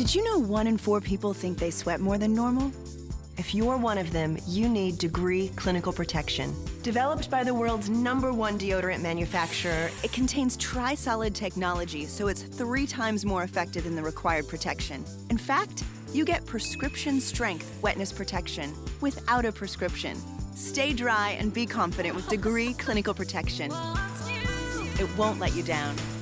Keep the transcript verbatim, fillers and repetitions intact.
Did you know one in four people think they sweat more than normal? If you're one of them, you need Degree Clinical Protection. Developed by the world's number one deodorant manufacturer, It contains tri-solid technology, so it's three times more effective than the required protection. In fact, you get prescription strength wetness protection without a prescription. Stay dry and be confident with Degree Clinical Protection. It won't let you down.